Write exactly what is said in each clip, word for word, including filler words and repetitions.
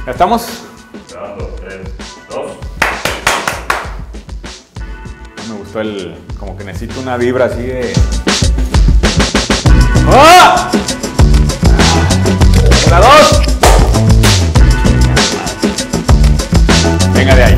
¿Ya estamos? Grabando, tres, dos. Me gustó el... como que necesito una vibra así de... ¡Ah! ¡Una, dos! Venga de ahí.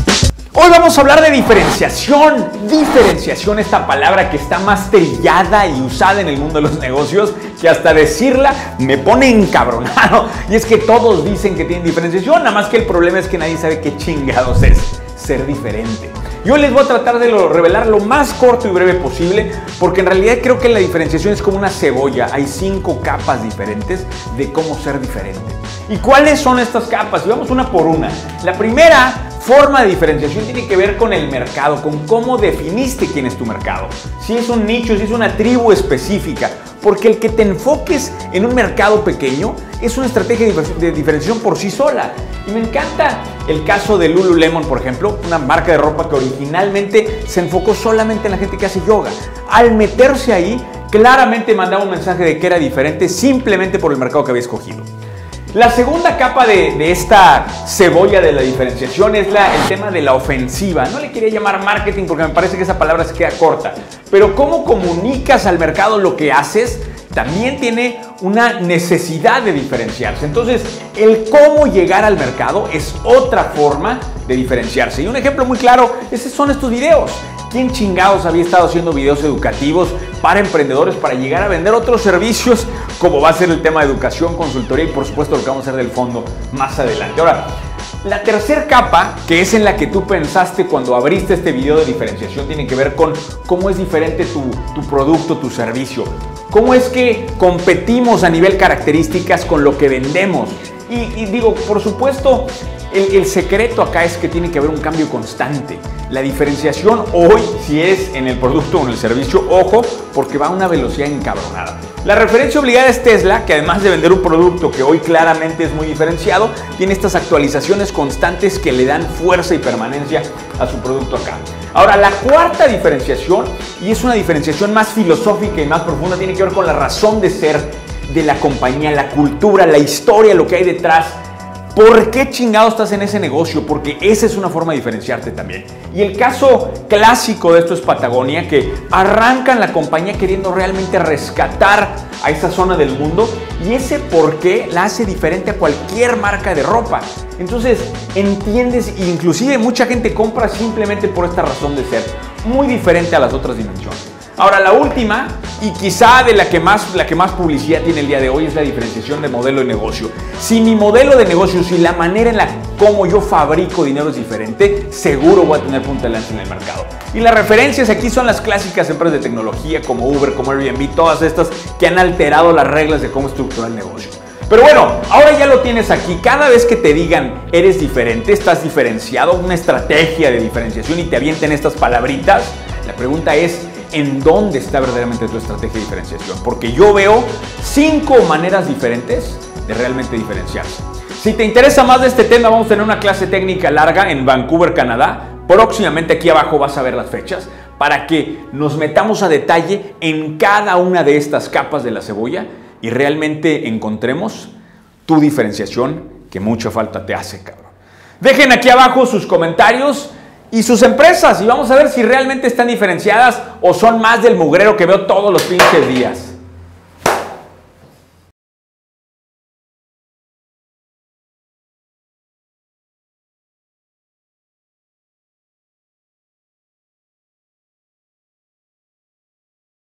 Hoy vamos a hablar de diferenciación. Diferenciación, esta palabra que está más trillada y usada en el mundo de los negocios, que hasta decirla me pone encabronado. Y es que todos dicen que tienen diferenciación, nada más que el problema es que nadie sabe qué chingados es ser diferente. Yo les voy a tratar de lo, revelar lo más corto y breve posible, porque en realidad creo que la diferenciación es como una cebolla. Hay cinco capas diferentes de cómo ser diferente. ¿Y cuáles son estas capas? Y vamos una por una. La primera forma de diferenciación tiene que ver con el mercado, con cómo definiste quién es tu mercado. Si es un nicho, si es una tribu específica. Porque el que te enfoques en un mercado pequeño es una estrategia de diferenciación por sí sola. Y me encanta el caso de Lululemon, por ejemplo, una marca de ropa que originalmente se enfocó solamente en la gente que hace yoga. Al meterse ahí, claramente mandaba un mensaje de que era diferente simplemente por el mercado que había escogido. La segunda capa de, de esta cebolla de la diferenciación es la, el tema de la ofensiva. No le quería llamar marketing porque me parece que esa palabra se queda corta. Pero cómo comunicas al mercado lo que haces también tiene una necesidad de diferenciarse. Entonces, el cómo llegar al mercado es otra forma de diferenciarse. Y un ejemplo muy claro, esos son estos videos. ¿Quién chingados había estado haciendo videos educativos para emprendedores para llegar a vender otros servicios, como va a ser el tema de educación, consultoría y por supuesto lo que vamos a hacer del fondo más adelante? Ahora, la tercera capa, que es en la que tú pensaste cuando abriste este video de diferenciación, tiene que ver con cómo es diferente tu, tu producto, tu servicio. Cómo es que competimos a nivel características con lo que vendemos. Y, y digo, por supuesto, el, el secreto acá es que tiene que haber un cambio constante. La diferenciación hoy, si es en el producto o en el servicio, ojo, porque va a una velocidad encabronada. La referencia obligada es Tesla, que además de vender un producto que hoy claramente es muy diferenciado, tiene estas actualizaciones constantes que le dan fuerza y permanencia a su producto acá. Ahora, la cuarta diferenciación, y es una diferenciación más filosófica y más profunda, tiene que ver con la razón de ser de la compañía, la cultura, la historia, lo que hay detrás. ¿Por qué chingado estás en ese negocio? Porque esa es una forma de diferenciarte también. Y el caso clásico de esto es Patagonia, que arrancan la compañía queriendo realmente rescatar a esa zona del mundo y ese por qué la hace diferente a cualquier marca de ropa. Entonces, entiendes, inclusive mucha gente compra simplemente por esta razón de ser, muy diferente a las otras dimensiones. Ahora, la última, y quizá de la que más, la que más publicidad tiene el día de hoy, es la diferenciación de modelo de negocio. Si mi modelo de negocio, si la manera en la como yo fabrico dinero es diferente, seguro voy a tener punta de lanza en el mercado. Y las referencias aquí son las clásicas empresas de tecnología como Uber, como Airbnb, todas estas que han alterado las reglas de cómo estructurar el negocio. Pero bueno, ahora ya lo tienes aquí. Cada vez que te digan eres diferente, estás diferenciado, una estrategia de diferenciación y te avienten estas palabritas, la pregunta es, ¿en dónde está verdaderamente tu estrategia de diferenciación? Porque yo veo cinco maneras diferentes de realmente diferenciarse. Si te interesa más de este tema, vamos a tener una clase técnica larga en Vancouver, Canadá. Próximamente aquí abajo vas a ver las fechas para que nos metamos a detalle en cada una de estas capas de la cebolla y realmente encontremos tu diferenciación que mucha falta te hace, cabrón. Dejen aquí abajo sus comentarios y sus empresas y vamos a ver si realmente están diferenciadas o son más del mugrero que veo todos los pinches días.